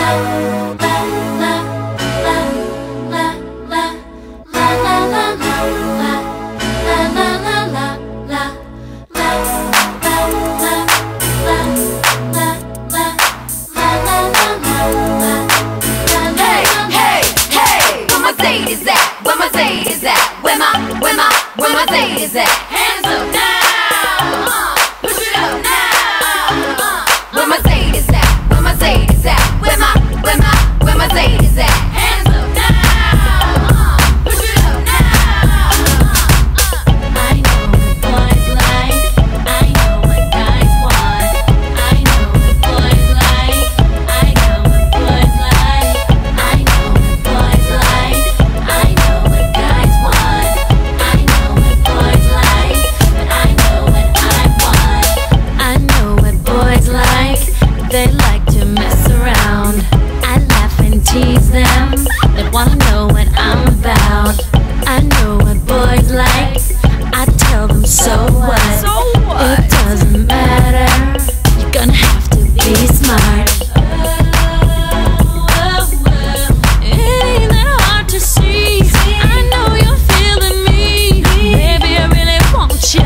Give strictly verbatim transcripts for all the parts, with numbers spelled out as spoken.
Is that hands up now? Uh, push it up now. Uh, where my Zade is at? Where my Zade is at? Where my, where my, where my Zade is at? Hands up now. Uh, push it up now. Uh, uh. I know what boys like. I know what guys want. I know what boys like. I know what boys like. I know what boys like. I know what guys want. I know what boys like, but I know what I want. I know what boys like. They like to mess around. I laugh and tease them. They wanna know what I'm about. I know what boys like. I tell them so what? So what? It doesn't matter. You're gonna have to be smart. It ain't that hard to see. I know you're feeling me. Baby, I really want you.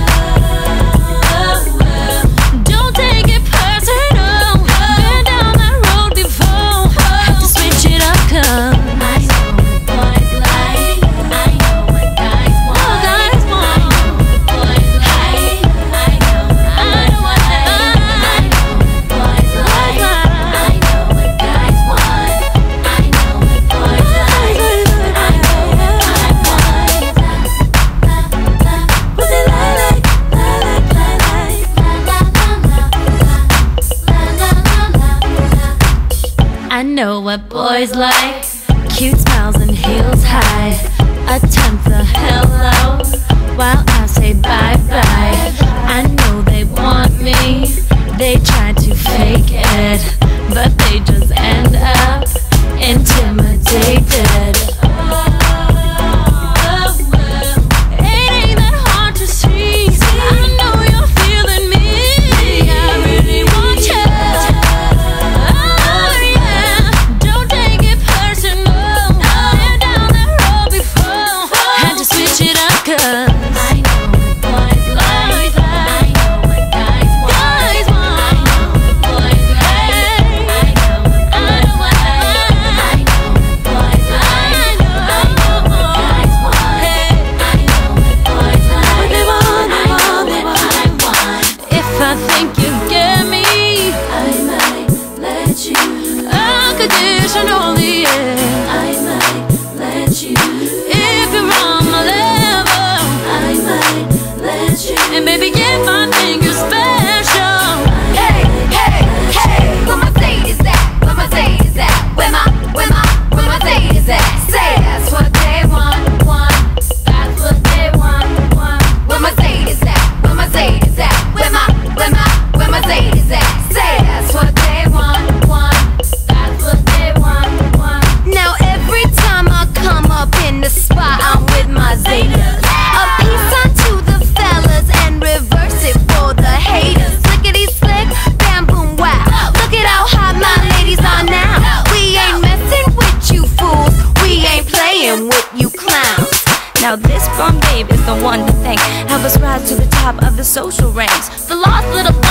Don't take it personal. Been down that road before. Have to switch it up, 'cause I know what boys like. I know what guys want. Guys want. I know what boys like. I know what I want. I know what boys like. I know what guys want. I know what boys like. I know what I want. What's it like? Like, like, like, I know what boys like. Cute smiles and heels high. A tenth of hello while I say bye bye. I know they want me. They try to fake it, but they just end up intimidated. It ain't that hard to see. I know you're feeling me. I really want you. Oh yeah, don't take it personal. Been down that road before. Had to switch it up, 'cause I know what boys like. I know what guys want. Guys want. I know what boys like. I know what I want. I know what boys like. I know what guys want. I know what boys like. They want, they want, they want. I want. If I think you get me, I might let you. Unconditionally, yeah. I might let you. If you're on my level, I might let you. And baby, get my fingers special. Hey, hey, hey, where my Zade is at? Where my Zade is at? Where my, where my, where my Zade is at? Say that's what they want, want. That's what they want, want. Where my Zade is at? Where my Zade is at? Where my, where my, where my Zade is at? Say that's what they want, want. That's what they want, want. Now every time I come up in the spot, I'm with my Zadas. A peace unto the fellas and reverse it for the haters. Lickety slick, bam boom wow. Look at how hot my ladies are now. We ain't messing with you fools. We ain't playing with you clowns. Now this bomb babe is the one to thank. Help us rise to the top of the social ranks. The lost little